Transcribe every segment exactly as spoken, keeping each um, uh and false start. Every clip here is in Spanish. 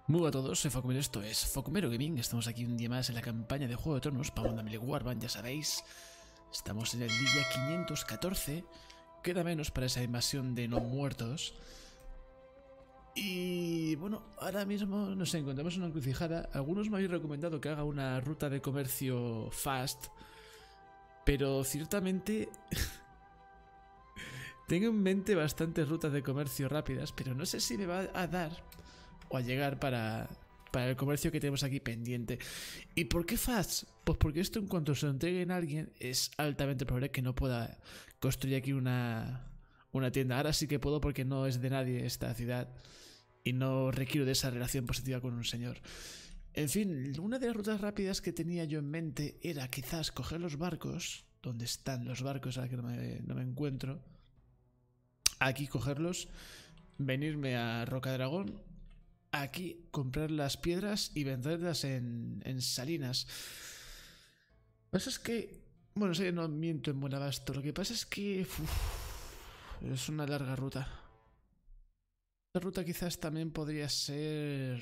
Muy buenas a todos, soy Focumero, esto es Focumero Gaming. Estamos aquí un día más en la campaña de Juego de Tronos para Family Warband, ya sabéis. Estamos en el día quinientos catorce. Queda menos para esa invasión de no muertos. Y bueno, ahora mismo nos encontramos en una encrucijada. Algunos me habéis recomendado que haga una ruta de comercio fast, pero ciertamente tengo en mente bastantes rutas de comercio rápidas, pero no sé si me va a dar o a llegar para, para el comercio que tenemos aquí pendiente. ¿Y por qué fast? Pues porque esto, en cuanto se lo entreguen a alguien, es altamente probable que no pueda construir aquí una, una tienda. Ahora sí que puedo, porque no es de nadie esta ciudad y no requiero de esa relación positiva con un señor. En fin, una de las rutas rápidas que tenía yo en mente era quizás coger los barcos. ¿Dónde están los barcos? Ahora que no me, no me encuentro. Aquí cogerlos, venirme a Rocadragón, aquí comprar las piedras y venderlas en, en Salinas. Lo que pasa es que, bueno, sé que no miento en Buenabasto. Lo que pasa es que uf, es una larga ruta. La ruta quizás también podría ser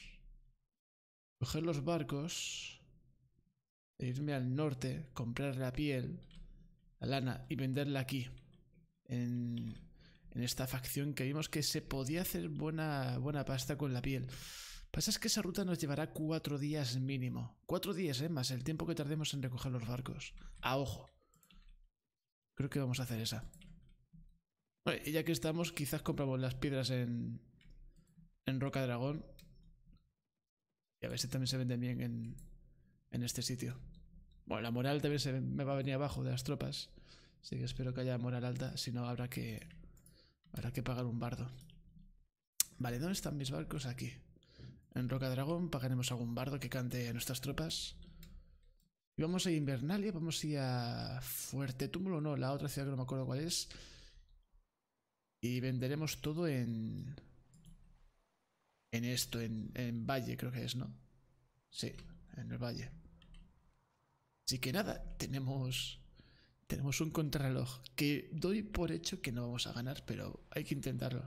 coger los barcos e irme al norte, comprar la piel, la lana y venderla aquí, en, en esta facción que vimos que se podía hacer buena, buena pasta con la piel. Pasa es que esa ruta nos llevará cuatro días mínimo. Cuatro días, ¿eh? Más el tiempo que tardemos en recoger los barcos. A ojo. Creo que vamos a hacer esa. Vale, y ya que estamos, quizás compramos las piedras en, en Rocadragón. Y a ver si también se venden bien en, en este sitio. Bueno, la moral también se me va a venir abajo de las tropas. Así que espero que haya moral alta. Si no, habrá que, habrá que pagar un bardo. Vale, ¿dónde están mis barcos? Aquí. En Rocadragón pagaremos algún bardo que cante a nuestras tropas. Y vamos a Invernalia, vamos a ir a Fuerte Túmulo, no, la otra ciudad que no me acuerdo cuál es. Y venderemos todo en... En esto, en, en Valle creo que es, ¿no? Sí, en el Valle. Así que nada, tenemos... Tenemos un contrarreloj que doy por hecho que no vamos a ganar, pero hay que intentarlo.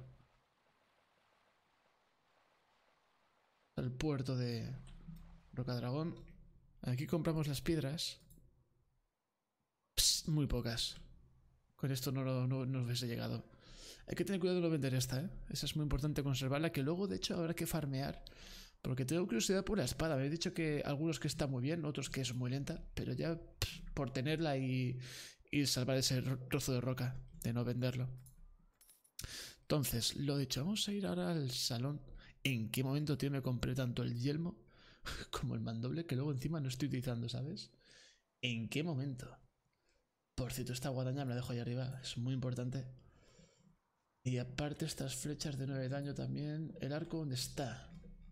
Al puerto de Rocadragón. Aquí compramos las piedras. Psst, muy pocas. Con esto no, no, no nos hubiese llegado. Hay que tener cuidado de no vender esta, ¿eh? Esa es muy importante conservarla, que luego de hecho habrá que farmear. Porque tengo curiosidad por la espada. Me habéis dicho que algunos que está muy bien, otros que es muy lenta. Pero ya pff, por tenerla y, y salvar ese trozo de roca, de no venderlo. Entonces, lo dicho, vamos a ir ahora al salón. ¿En qué momento, tío, me compré tanto el yelmo como el mandoble que luego encima no estoy utilizando, ¿sabes? ¿En qué momento? Por cierto, esta guadaña me la dejo ahí arriba, es muy importante. Y aparte estas flechas de nueve daño también. ¿El arco dónde está?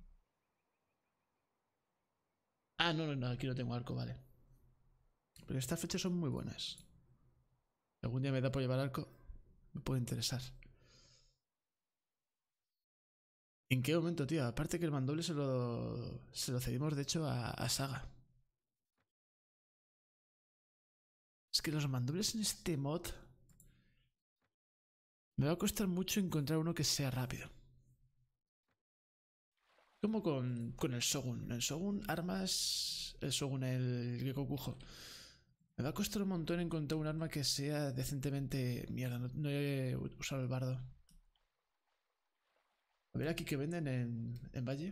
Ah, no, no, no, aquí no tengo arco, vale. Pero estas flechas son muy buenas. Algún día me da por llevar arco, me puede interesar. ¿En qué momento, tío? Aparte que el mandoble se lo, se lo cedimos, de hecho, a, a Saga. Es que los mandobles en este mod me va a costar mucho encontrar uno que sea rápido. Como con, con el Shogun. El Shogun armas... El Shogun, el Gekokujo. Me va a costar un montón encontrar un arma que sea decentemente... Mierda, no, no he usado el bardo. A ver aquí que venden en, en Valle.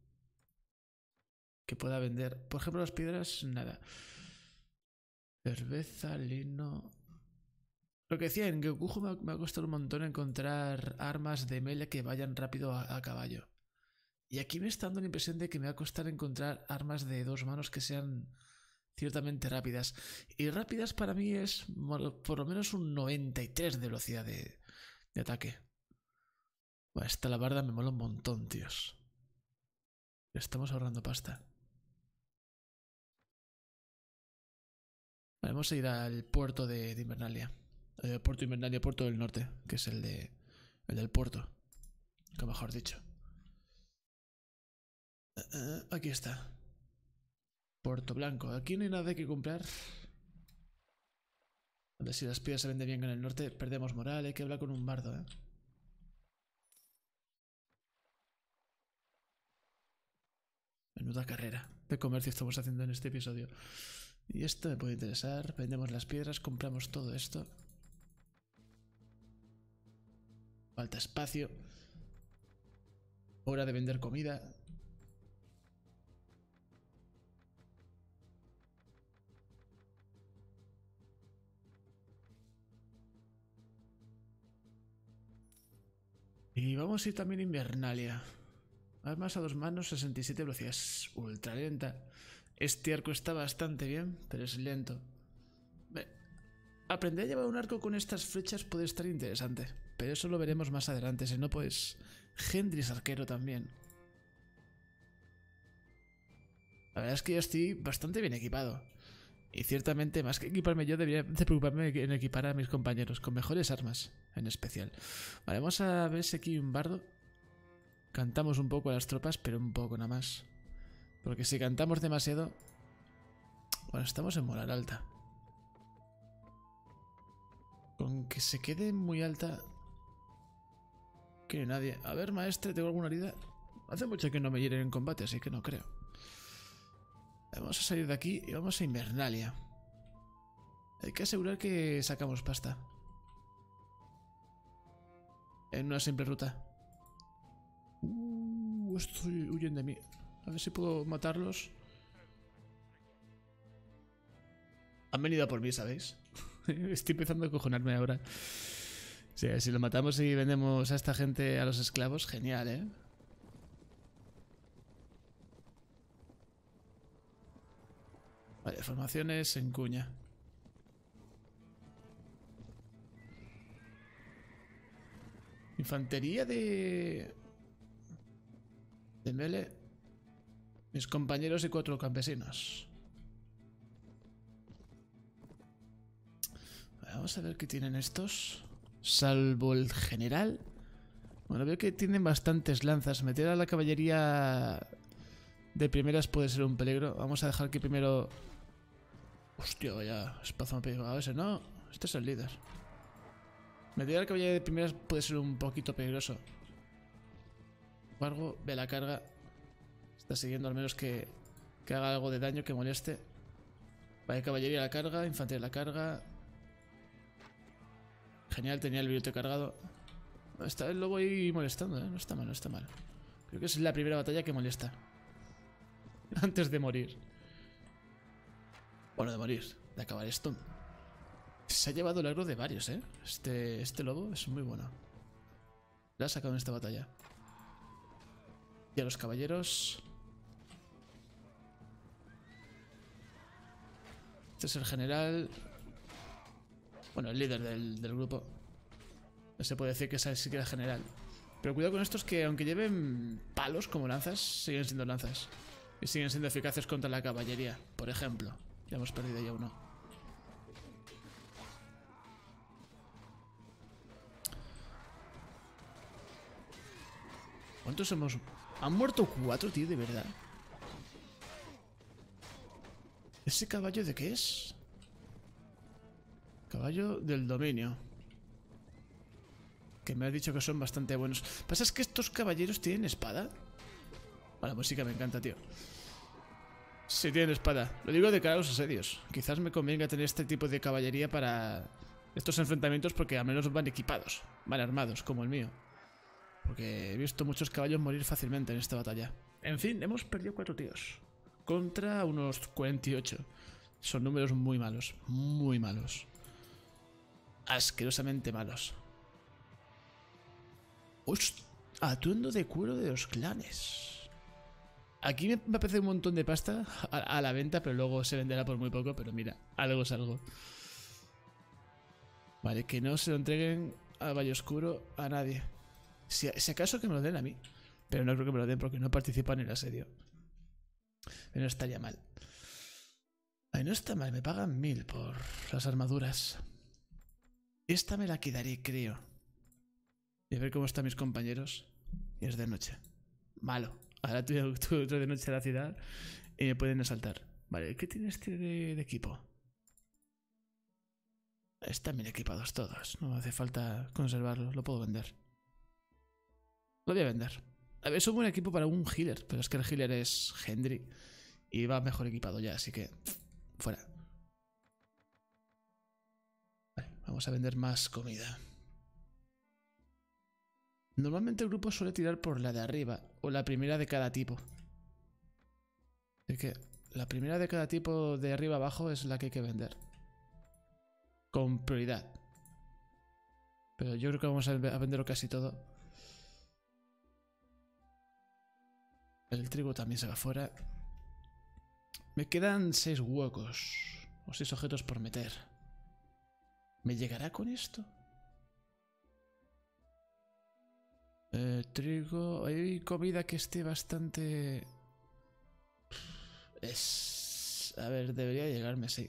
Que pueda vender. Por ejemplo, las piedras, nada. Cerveza, lino... Lo que decía, en Gekokujo me, me va a costar un montón encontrar armas de melee que vayan rápido a, a caballo. Y aquí me está dando la impresión de que me va a costar encontrar armas de dos manos que sean ciertamente rápidas. Y rápidas para mí es por lo menos un noventa y tres de velocidad de, de ataque. Bueno, esta alabarda me mola un montón, tíos. Estamos ahorrando pasta. Vale, vamos a ir al puerto de, de Invernalia. Eh, puerto de Invernalia, puerto del norte, que es el de el del puerto, que mejor dicho. Uh, uh, aquí está. Puerto Blanco. Aquí no hay nada que comprar. A ver si las piedras se venden bien en el norte. Perdemos moral. Hay que hablar con un bardo, ¿eh? Menuda carrera de comercio estamos haciendo en este episodio. Y esto me puede interesar. Vendemos las piedras, compramos todo esto. Falta espacio. Hora de vender comida. Y vamos a ir también a Invernalia. Armas a dos manos, sesenta y siete velocidades. Ultra lenta. Este arco está bastante bien, pero es lento. Aprender a llevar un arco con estas flechas puede estar interesante, pero eso lo veremos más adelante. Si no, pues Hendrix arquero también. La verdad es que yo estoy bastante bien equipado. Y ciertamente, más que equiparme yo, debería de preocuparme en equipar a mis compañeros con mejores armas, en especial. Vale, vamos a ver si aquí hay un bardo. Cantamos un poco a las tropas, pero un poco nada más. Porque si cantamos demasiado... Bueno, estamos en moral alta. Con que se quede muy alta... Que no hay nadie. A ver, maestre, ¿tengo alguna herida? Hace mucho que no me hieren en combate, así que no creo. Vamos a salir de aquí y vamos a Invernalia. Hay que asegurar que sacamos pasta. En una simple ruta. Uh, estoy huyendo de mí. A ver si puedo matarlos. Han venido a por mí, ¿sabéis? Estoy empezando a cojonarme ahora. O sea, si lo matamos y vendemos a esta gente, a los esclavos, genial, ¿eh? Vale, formaciones en cuña. Infantería de... De Mele. Mis compañeros y cuatro campesinos. Vale, vamos a ver qué tienen estos. Salvo el general. Bueno, veo que tienen bastantes lanzas. Meter a la caballería de primeras puede ser un peligro. Vamos a dejar que primero... Hostia, vaya espacio me ha pegado ese, ¿no? Este es el líder. Meter a la caballería de primeras puede ser un poquito peligroso. Sin embargo, ve la carga. Está siguiendo al menos que, que haga algo de daño, que moleste. Vale, caballería a la carga, infantería a la carga. Genial, tenía el virote cargado. Esta vez lo voy molestando, ¿eh? No está mal, no está mal. Creo que es la primera batalla que molesta. Antes de morir. Bueno, de morir, de acabar esto. Se ha llevado el agro de varios, ¿eh? Este, este lobo es muy bueno. La ha sacado en esta batalla. Y a los caballeros... Este es el general... Bueno, el líder del, del grupo. No se puede decir que sea siquiera general. Pero cuidado con estos que aunque lleven palos como lanzas, siguen siendo lanzas. Y siguen siendo eficaces contra la caballería, por ejemplo. Ya hemos perdido ya uno. ¿Cuántos hemos...? Han muerto cuatro, tío, de verdad. ¿Ese caballo de qué es? Caballo del dominio. Que me ha dicho que son bastante buenos. ¿Pasa es que estos caballeros tienen espada? Bueno, la música me encanta, tío. Sí, tienen espada. Lo digo de cara a los asedios. Quizás me convenga tener este tipo de caballería para estos enfrentamientos porque al menos van equipados. Van armados, como el mío. Porque he visto muchos caballos morir fácilmente en esta batalla. En fin, hemos perdido cuatro tíos. Contra unos cuarenta y ocho. Son números muy malos. Muy malos. Asquerosamente malos. ¡Hostia! Atuendo de cuero de los clanes. Aquí me, me aparece un montón de pasta a, a la venta, pero luego se venderá por muy poco. Pero mira, algo es algo. Vale, que no se lo entreguen a Valle Oscuro a nadie. Si, si acaso que me lo den a mí. Pero no creo que me lo den porque no participan en el asedio. Pero no estaría mal. Ay, no está mal, me pagan mil por las armaduras. Esta me la quedaré, creo. Y a ver cómo están mis compañeros. Y es de noche. Malo. Ahora tú otro de noche a la ciudad y me pueden asaltar. Vale, ¿qué tiene este de, de equipo? Están bien equipados todos. No hace falta conservarlo. Lo puedo vender. Lo voy a vender. A ver, es un buen equipo para un healer, pero es que el healer es Hendry y va mejor equipado ya, así que fuera. Vale, vamos a vender más comida. Normalmente el grupo suele tirar por la de arriba o la primera de cada tipo. Así que la primera de cada tipo de arriba abajo es la que hay que vender. Con prioridad. Pero yo creo que vamos a venderlo casi todo. El trigo también se va fuera. Me quedan seis huecos. O seis objetos por meter. ¿Me llegará con esto? Eh, trigo... Hay comida que esté bastante... Es... A ver, debería llegarme, sí.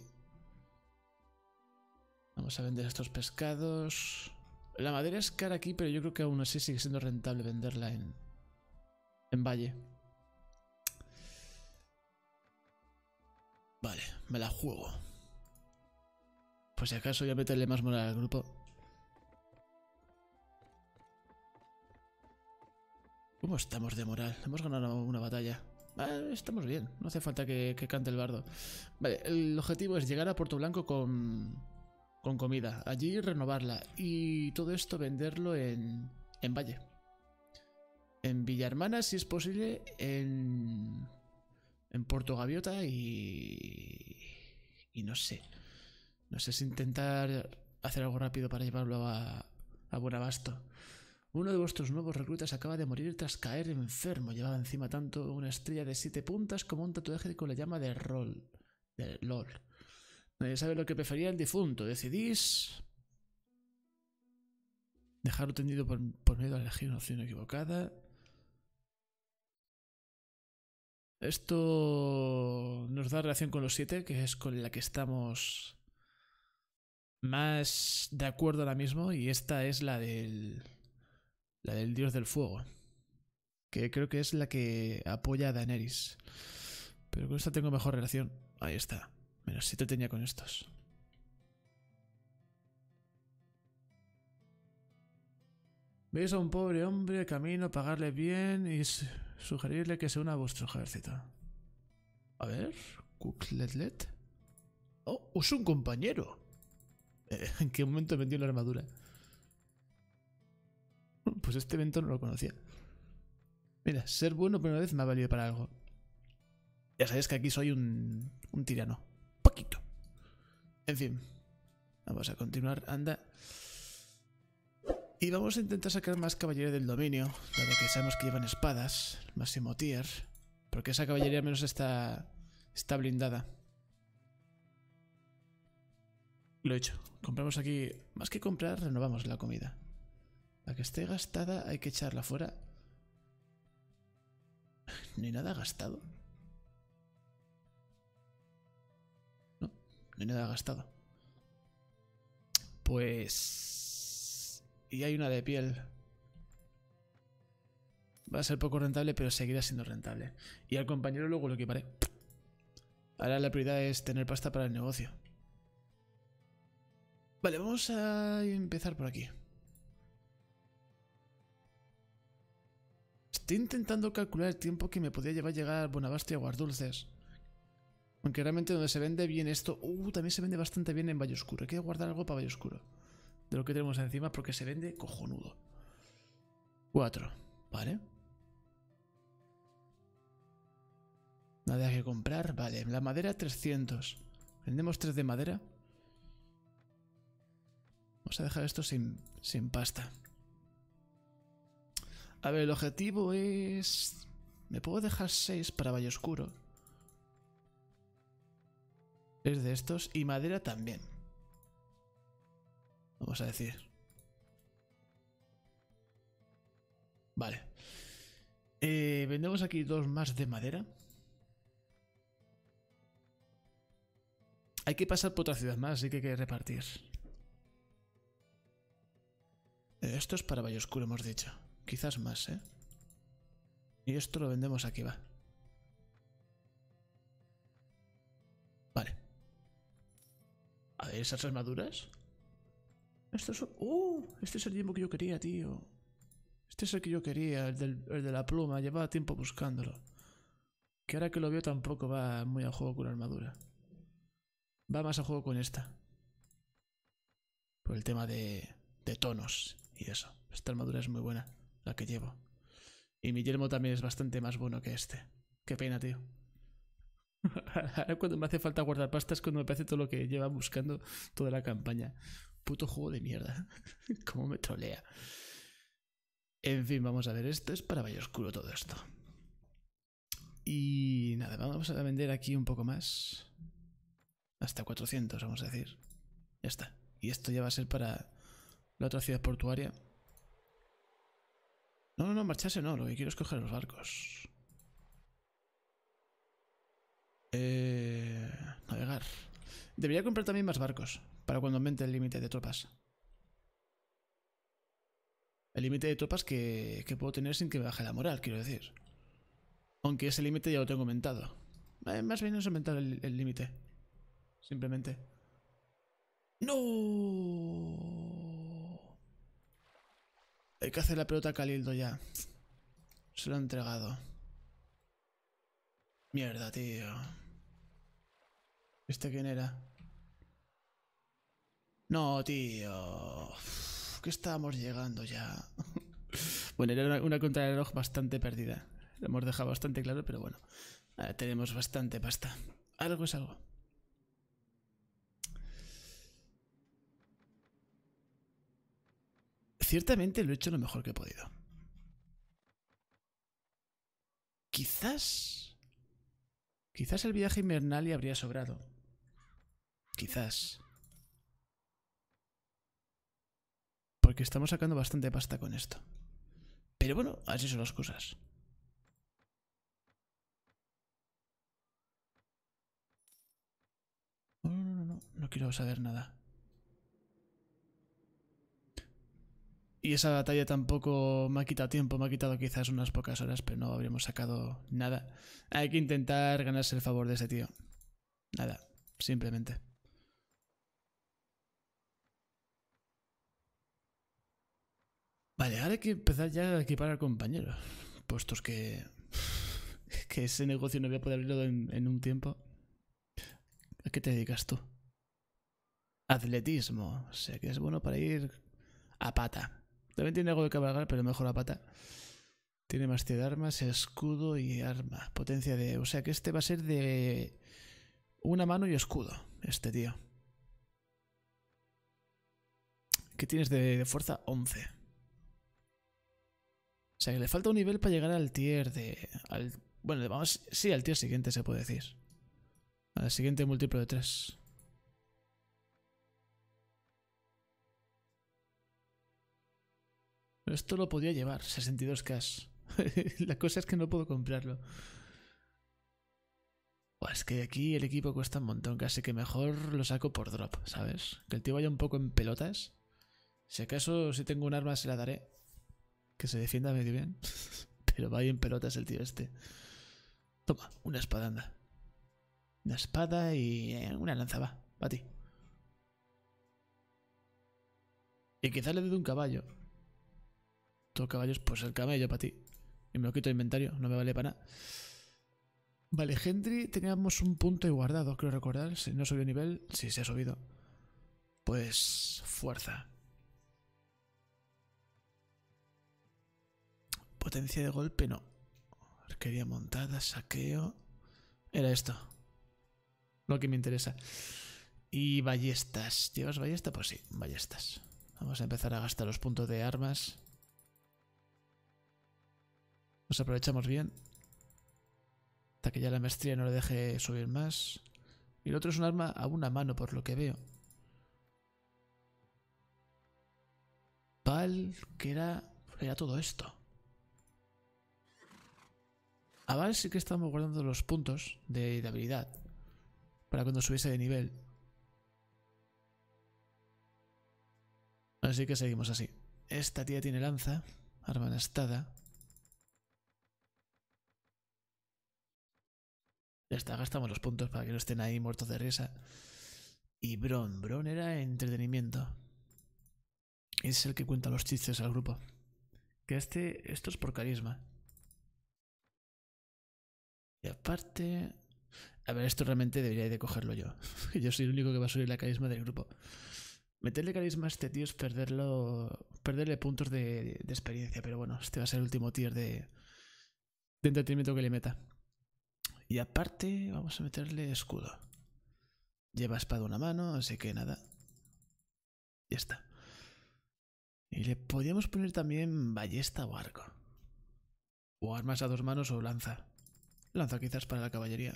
Vamos a vender estos pescados. La madera es cara aquí, pero yo creo que aún así sigue siendo rentable venderla en... En Valle. Vale, me la juego. Pues si acaso voy a meterle más moral al grupo. ¿Cómo estamos de moral? Hemos ganado una batalla. Ah, estamos bien, no hace falta que, que cante el bardo. Vale, el objetivo es llegar a Puerto Blanco con, con comida. Allí renovarla. Y todo esto venderlo en, en Valle. En Villahermana, si es posible, en, en Puerto Gaviota y... Y no sé. No sé si intentar hacer algo rápido para llevarlo a, a buen abasto. Uno de vuestros nuevos reclutas acaba de morir tras caer enfermo. Llevaba encima tanto una estrella de siete puntas como un tatuaje con la llama de rol. De LOL. Nadie sabe lo que prefería el difunto. Decidís... dejarlo tendido por, por miedo a elegir una opción equivocada. Esto nos da relación con los siete, que es con la que estamos más de acuerdo ahora mismo. Y esta es la del... La del dios del fuego. Que creo que es la que apoya a Daenerys. Pero con esta tengo mejor relación. Ahí está. Menos siete tenía con estos. Veis a un pobre hombre camino, pagarle bien y sugerirle que se una a vuestro ejército. A ver. Cookletlet. Oh, es un compañero. ¿En qué momento vendió la armadura? Pues este evento no lo conocía. Mira, ser bueno por una vez me ha valido para algo. Ya sabéis que aquí soy un, un tirano. Poquito. En fin. Vamos a continuar. Anda. Y vamos a intentar sacar más caballería del dominio. Dado que sabemos que llevan espadas. Máximo tier. Porque esa caballería al menos está, está blindada. Lo he hecho. Compramos aquí... Más que comprar, renovamos la comida. La que esté gastada hay que echarla fuera. ¿No hay nada gastado? No, no hay nada gastado. Pues... Y hay una de piel. Va a ser poco rentable, pero seguirá siendo rentable. Y al compañero luego lo equiparé. Ahora la prioridad es tener pasta para el negocio. Vale, vamos a empezar por aquí. Estoy intentando calcular el tiempo que me podría llevar a llegar a Buenabasto y Aguardulces. Aunque realmente donde se vende bien esto... Uh, también se vende bastante bien en Valle Oscuro. Hay que guardar algo para Valle Oscuro. De lo que tenemos encima porque se vende cojonudo. Cuatro. Vale. Nada que comprar. Vale, la madera trescientos. Vendemos tres de madera. Vamos a dejar esto sin, sin pasta. A ver, el objetivo es... Me puedo dejar seis para Valle Oscuro. seis de estos. Y madera también. Vamos a decir. Vale. Eh, vendemos aquí dos más de madera. Hay que pasar por otra ciudad más, así que hay que repartir. Eh, esto es para Valle Oscuro, hemos dicho. Quizás más, ¿eh? Y esto lo vendemos aquí, va. Vale. A ver, esas armaduras. Estos son... ¡Uh! Este es el tiempo que yo quería, tío. Este es el que yo quería, el, del, el de la pluma. Llevaba tiempo buscándolo. Que ahora que lo veo tampoco va muy a juego con la armadura. Va más a juego con esta. Por el tema de, de tonos y eso. Esta armadura es muy buena, la que llevo. Y mi yelmo también es bastante más bueno que este. Qué pena, tío. Ahora cuando me hace falta guardar pasta es cuando me parece todo lo que lleva buscando toda la campaña. Puto juego de mierda. Cómo me trolea. En fin, vamos a ver. Esto es para Valle Oscuro todo esto. Y nada, vamos a vender aquí un poco más. Hasta cuatrocientos, vamos a decir. Ya está. Y esto ya va a ser para la otra ciudad portuaria. No, no, no, marcharse no. Lo que quiero es coger los barcos. Eh, navegar. Debería comprar también más barcos para cuando aumente el límite de tropas. El límite de tropas que, que puedo tener sin que me baje la moral, quiero decir. Aunque ese límite ya lo tengo aumentado. Eh, más bien es aumentar el límite. Simplemente. ¡No! Hay que hacer la pelota a Calildo ya. Se lo he entregado. Mierda, tío. ¿Este quién era? No, tío. Uf, que estábamos llegando ya. Bueno, era una, una contrarreloj bastante perdida. Lo hemos dejado bastante claro, pero bueno. Ahora tenemos bastante pasta. Algo es algo. Ciertamente lo he hecho lo mejor que he podido. Quizás... Quizás el viaje invernal ya habría sobrado. Quizás. Porque estamos sacando bastante pasta con esto. Pero bueno, así son las cosas. No, no, no, no. No quiero saber nada. Y esa batalla tampoco me ha quitado tiempo. Me ha quitado quizás unas pocas horas, pero no habríamos sacado nada. Hay que intentar ganarse el favor de ese tío. Nada, simplemente. Vale, ahora hay que empezar ya a equipar al compañero. Puestos que... Que ese negocio no voy a poder abrirlo en, en un tiempo. ¿A qué te dedicas tú? Atletismo. O sea que es bueno para ir a pata. También tiene algo de cabalgar, pero mejor a pata. Tiene más de armas, escudo y arma. Potencia de... O sea que este va a ser de... Una mano y escudo. Este tío. ¿Qué tienes de, de fuerza? once. O sea que le falta un nivel para llegar al tier de... Al, bueno, vamos... Sí, al tier siguiente se puede decir. Al siguiente múltiplo de tres. Esto lo podía llevar, sesenta y dos K. La cosa es que no puedo comprarlo. Buah, es que aquí el equipo cuesta un montón, casi que mejor lo saco por drop, ¿sabes? Que el tío vaya un poco en pelotas. Si acaso, si tengo un arma se la daré. Que se defienda medio bien. Pero vaya en pelotas el tío este. Toma, una espada, anda. Una espada y una lanza, va, para ti. Y quizás le dé un caballo. Todo caballos, pues el camello para ti. Y me lo quito de inventario, no me vale para nada. Vale, Hendry, teníamos un punto y guardado, creo recordar. Si no subió nivel, sí, se ha subido. Pues fuerza. Potencia de golpe, no. Arquería montada, saqueo. Era esto. Lo que me interesa. Y ballestas. ¿Llevas ballesta? Pues sí, ballestas. Vamos a empezar a gastar los puntos de armas. Nos aprovechamos bien. Hasta que ya la maestría no le deje subir más. Y el otro es un arma a una mano, por lo que veo. Val, que era... Era todo esto. A Val sí que estamos guardando los puntos de, de habilidad. Para cuando subiese de nivel. Así que seguimos así. Esta tía tiene lanza. Arma enastada. Ya está, gastamos los puntos para que no estén ahí muertos de risa. Y Bron. Bron era entretenimiento. Es el que cuenta los chistes al grupo. Que este... Esto es por carisma. Y aparte... A ver, esto realmente debería de cogerlo yo. Yo soy el único que va a subir la carisma del grupo. Meterle carisma a este tío es perderlo... Perderle puntos de, de experiencia. Pero bueno, este va a ser el último tier de... De entretenimiento que le meta. Y aparte, vamos a meterle escudo. Lleva espada en una mano, así que nada. Ya está. Y le podríamos poner también ballesta o arco. O armas a dos manos o lanza. Lanza quizás para la caballería.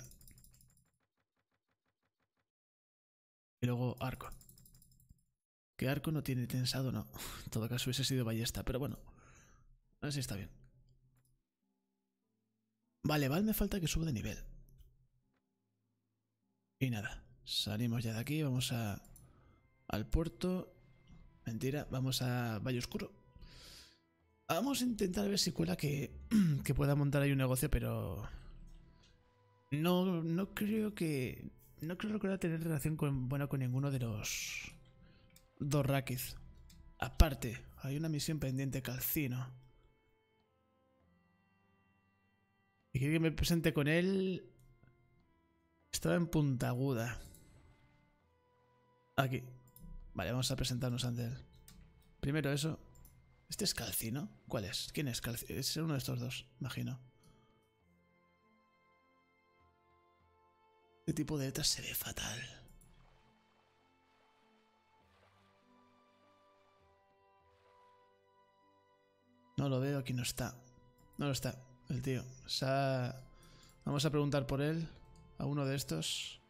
Y luego arco. Que arco no tiene tensado, no. En todo caso hubiese sido ballesta, pero bueno. Así está bien. Vale, Val me falta que suba de nivel. Y nada. Salimos ya de aquí, vamos a... Al puerto. Mentira, vamos a Valle Oscuro. Vamos a intentar ver si cuela que, que pueda montar ahí un negocio, pero... No, no creo que... No creo que pueda tener relación con, buena con ninguno de los... Dos Rakiz. Aparte, hay una misión pendiente, Calcino. Y quiere que me presente con él... Estaba en Puntaguda. Aquí. Vale, vamos a presentarnos ante él. Primero eso. ¿Este es Calcino? ¿Cuál es? ¿Quién es Calcino? Es uno de estos dos, imagino. Este tipo de letras se ve fatal. No lo veo, aquí no está. No lo está, el tío. O sea, vamos a preguntar por él. A uno de estos.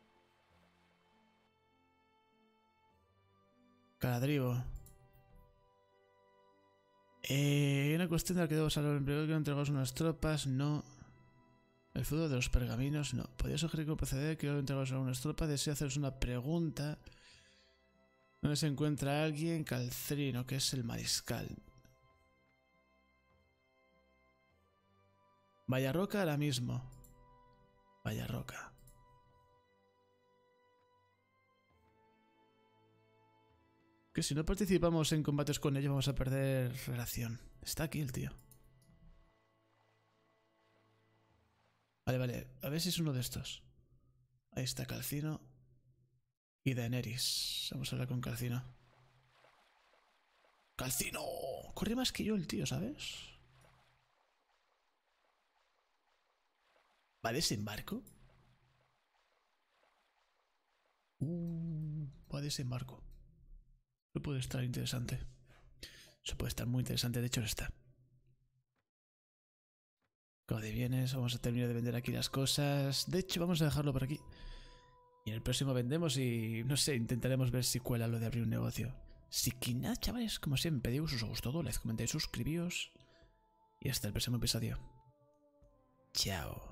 Caladrigo. Eh, una cuestión de la que debo salvar el empleo que entregamos unas tropas, no. El feudo de los pergaminos, no. Podría sugerir que proceder, que entregamos unas tropas, deseo haceros una pregunta. ¿Dónde se encuentra alguien? Calcino, que es el mariscal. Vallarroca ahora mismo. Vallarroca. Que si no participamos en combates con ellos vamos a perder relación. Está aquí el tío. Vale, vale. A ver si es uno de estos. Ahí está Calcino. Y Daenerys. Vamos a hablar con Calcino. ¡Calcino! Corre más que yo el tío, ¿sabes? ¿Va a desembarco? Uh, va a desembarco. Eso puede estar interesante. Eso puede estar muy interesante. De hecho, lo está. Como de bienes, vamos a terminar de vender aquí las cosas. De hecho, vamos a dejarlo por aquí. Y en el próximo vendemos y, no sé, intentaremos ver si cuela lo de abrir un negocio. Así que nada, chavales, como siempre, digo, si os ha gustado, like, comentáis, suscribíos. Y hasta el próximo episodio. Chao.